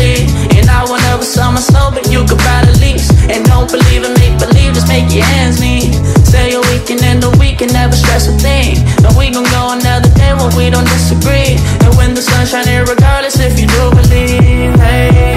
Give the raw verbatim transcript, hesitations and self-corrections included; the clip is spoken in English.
leave. And I will never sell my soul, but you could buy the lease. And don't believe in make believe, just make your ends meet. Say a weekend and a week and never stress a thing. And we gon' go another day when we don't disagree. And when the sun's shining regardless if you do believe, hey.